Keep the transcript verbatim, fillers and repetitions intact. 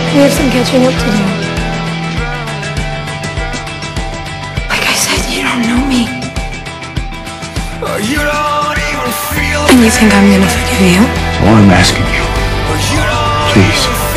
We have some catching up to do. Like I said, you don't know me. You don't even feel And you think I'm gonna forgive you? All I'm asking you, please,